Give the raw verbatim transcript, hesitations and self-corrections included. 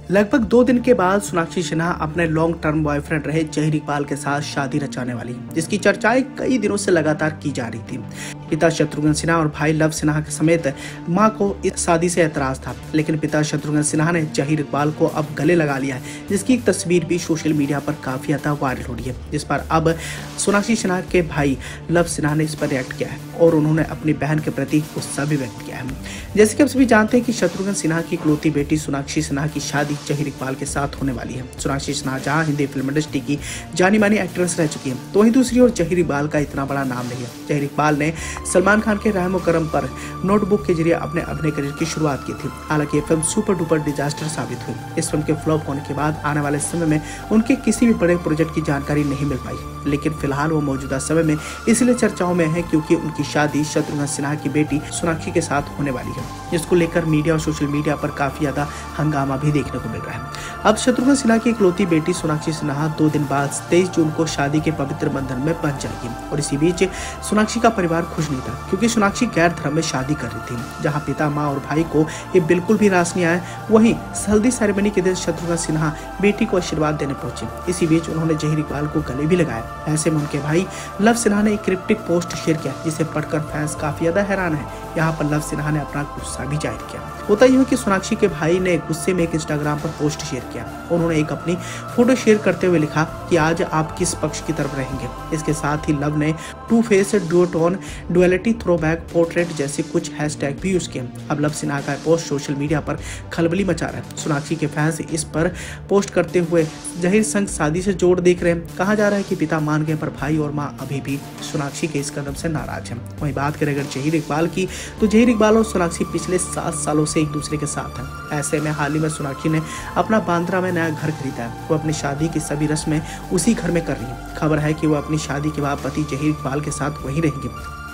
लगभग दो दिन के बाद सोनाक्षी सिन्हा अपने लॉन्ग टर्म बॉयफ्रेंड रहे जहीर इकबाल के साथ शादी रचाने वाली, जिसकी चर्चाएं कई दिनों से लगातार की जा रही थी। पिता शत्रुघ्न सिन्हा और भाई लव सिन्हा के समेत मां को इस शादी से ऐतराज था, लेकिन पिता शत्रुघ्न सिन्हा ने जहीर इकबाल को अब गले लगा लिया है, जिसकी एक तस्वीर भी सोशल मीडिया पर काफी ज्यादा वायरल हो रही है, जिस पर अब सोनाक्षी सिन्हा के भाई लव सिन्हा ने इस पर रिएक्ट किया है और उन्होंने अपनी बहन के प्रति गुस्सा भी व्यक्त किया है। जैसे कि आप सभी जानते हैं कि शत्रुघ्न सिन्हा की इकलौती बेटी सोनाक्षी सिन्हा की शादी जहीर इकबाल के साथ होने वाली है। सोनाक्षी सिन्हा जहां हिंदी फिल्म इंडस्ट्री की जानी मानी एक्ट्रेस रह चुकी है, तो वहीं दूसरी ओर जहीर इकबाल का इतना बड़ा नाम नहीं है। जहीर इकबाल ने सलमान खान के रहमो करम पर नोटबुक के जरिए अपने अभिनय करियर की शुरुआत की थी। हालांकि ये फिल्म सुपर डुपर डिजास्टर साबित हुई। इस फिल्म के फ्लॉप होने के बाद आने वाले समय में उनके किसी भी बड़े प्रोजेक्ट की जानकारी नहीं मिल पाई, लेकिन फिलहाल वो मौजूदा समय में इसलिए चर्चाओं में है क्योंकि उनकी शादी शत्रुघ्न सिन्हा की बेटी सोनाक्षी के साथ होने वाली है, जिसको लेकर मीडिया और सोशल मीडिया पर काफी ज्यादा हंगामा भी देखने को मिल रहा है। अब शत्रुघ्न सिन्हा की इकलौती बेटी सोनाक्षी सिन्हा दो दिन बाद तेईस जून को शादी के पवित्र बंधन में बंध जाएगी और इसी बीच सोनाक्षी का परिवार खुश नहीं था, क्योंकि सोनाक्षी गैर धर्म में शादी कर रही थी, जहां पिता, मां और भाई को ये बिल्कुल भी रास नहीं आया। वहीं हल्दी सेरेमनी के दिन शत्रुघ्न सिन्हा बेटी को आशीर्वाद देने पहुंचे। इसी बीच उन्होंने जहीर इकबाल को गले भी लगाया। ऐसे में उनके भाई लव सिन्हा ने एक क्रिप्टिक पोस्ट शेयर किया, जिसे पढ़कर फैंस काफी ज्यादा हैरान है। यहाँ पर लव सिन्हा ने अपना गुस्सा भी जाहिर किया। होता यह है कि सोनाक्षी के भाई ने गुस्से में एक इंस्टाग्राम पर पोस्ट शेयर किया। उन्होंने एक अपनी फोटो शेयर करते हुए लिखा कि आज आप किस पक्ष की तरफ रहेंगे। इसके साथ ही लव ने two face duotone duality throwback portrait जैसे कुछ हैशटैग भी यूज किए। अब लव सिन्हा का पोस्ट सोशल मीडिया पर खलबली मचा रहा है। सोनाक्षी के फैंस इस पर पोस्ट करते हुए जहीर संग शादी से जोड़ देख रहे हैं। कहा जा रहा है कि पिता मान गए, पर भाई और मां अभी भी सोनाक्षी के इस कदम से नाराज हैं। वहीं बात करें अगर जहीर इकबाल की, तो जहीर इकबाल और सोनाक्षी पिछले सात सालों से एक दूसरे के साथ हैं। ऐसे में हाल ही में सोनाक्षी ने अपना बांद्रा में नया घर खरीदा है। वो अपनी शादी की सभी रस्में उसी घर में कर रही है। खबर है कि वो अपनी शादी के बाद पति जहीर इकबाल के साथ वहीं रहेंगे।